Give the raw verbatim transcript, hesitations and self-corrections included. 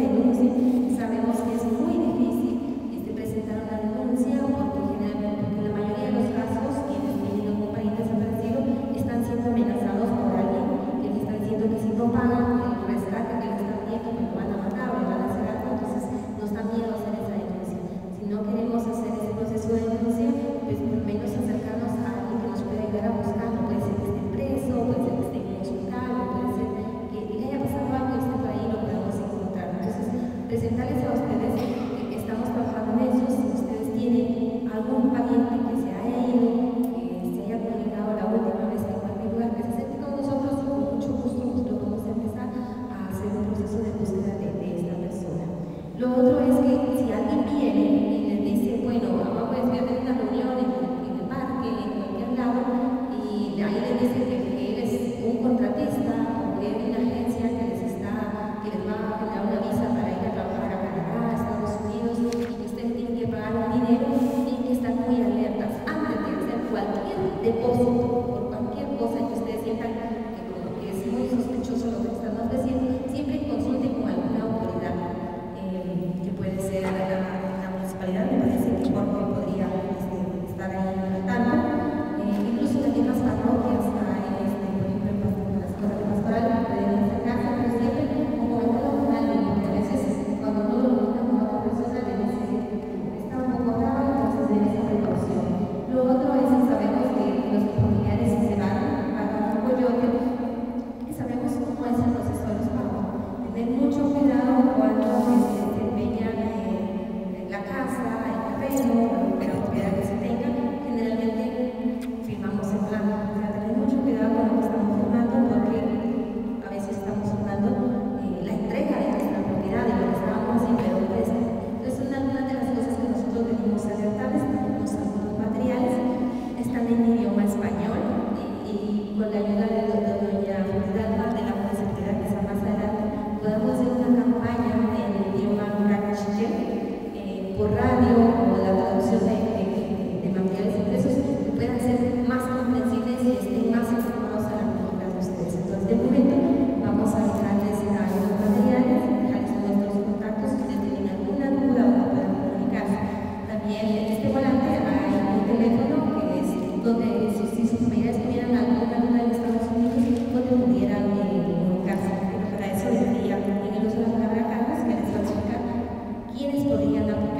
denuncie. Sabemos que es muy difícil este, presentar una denuncia porque generalmente, porque en la mayoría de los casos, quienes tienen algún pariente desaparecido están siendo amenazados por alguien que les está diciendo que si no pagan el rescate que les están pidiendo, pues lo van a matar o le van a hacer algo. Entonces nos da miedo hacer esa denuncia. Si no queremos hacer ese proceso de denuncia, pues por lo menos acercarnos a alguien que nos pueda ayudar a buscar. No puede ser que esté preso, puede ser que esté en un hospital, puede ser que le haya pasado algo y esté por ahí y lo podamos encontrar. Entonces, presentarles a ustedes que estamos trabajando en eso. Si ustedes tienen algún pariente que se haya ido, que se haya comunicado la última vez en cualquier lugar, que se acerque con nosotros y con mucho gusto nosotros vamos a empezar a hacer un proceso de búsqueda de, de esta persona. Lo otro es que si alguien viene y les dice, bueno, vamos a tener una reunión en, en el parque, en cualquier lado, y ahí les dice que, que él es un contratista o que es una agencia que les está, que les va a dar una visa para ir a trabajar a Canadá, a Estados Unidos, y que ustedes tienen que pagar un dinero, y que están muy alertas antes de hacer cualquier depósito por cualquier cosa que ustedes sientan que, que es muy sospechoso lo que están ofreciendo, siempre consulten con alguna autoridad, eh, que puede ser la, la municipalidad. Me parece que Jorge podría este, estar ahí al tanto, eh, incluso también las parroquias, hay, este, por ejemplo, en las escuelas de pastoral pueden acercarse, pero siempre un momento local, porque a veces cuando uno lo busca con otra persona le dice está un poco raro, entonces debe esa precaución. Lo otro es que sabemos que los familiares se van para un coyote y sabemos cómo es el proceso de los pagos. Tener mucho cuidado cuando este, se empeñan en la casa, el terreno, la propiedad que se tenga. Generalmente firmamos en plan, o sea, tener mucho cuidado con lo que estamos firmando, porque a veces estamos firmando eh, la entrega de nuestra propiedad y lo que estábamos haciendo, pero pues, entonces una, una de las cosas que nosotros venimos a alertarles, tenemos algunos materiales, están en idioma español y, y con la ayuda de, de doña Fidalma de la municipalidad, quizá más adelante podamos hacer una campaña en el idioma cachiche, eh, por radio o la traducción de, de, de materiales impresos que puedan ser más comprensibles y estén más informados a la comunidad de ustedes. Entonces, de momento, vamos a dejarles algunos materiales, dejarles nuestros contactos, si ustedes tienen alguna duda o no puedan comunicarse. También en este volante hay un teléfono que es donde, si, si sus familiares tuvieran alguna duda en Estados Unidos, donde pudieran eh, comunicarse. Pero para eso debería, en el uso de la palabra Carlos, que les va a explicar quiénes podrían aplicar